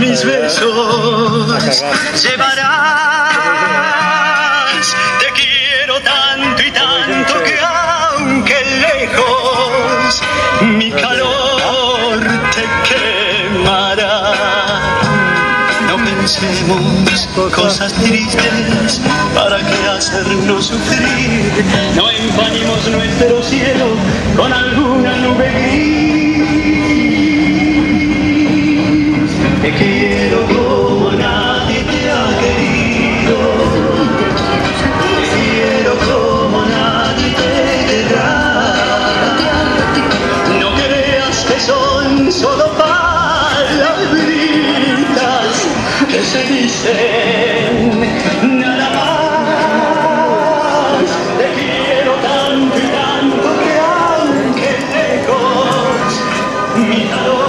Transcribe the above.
mis besos llevarás. Te quiero tanto y tanto que aunque lejos mi calor te quemará. No pensemos cosas tristes, ¿para qué hacernos sufrir? No empañemos nuestro cielo con alguna nube gris. Te quiero como nadie te ha querido, te quiero como nadie te querrá. No creas que son solo palabritas que se dicen nada más. Te quiero tanto y tanto que aunque lejos mi calor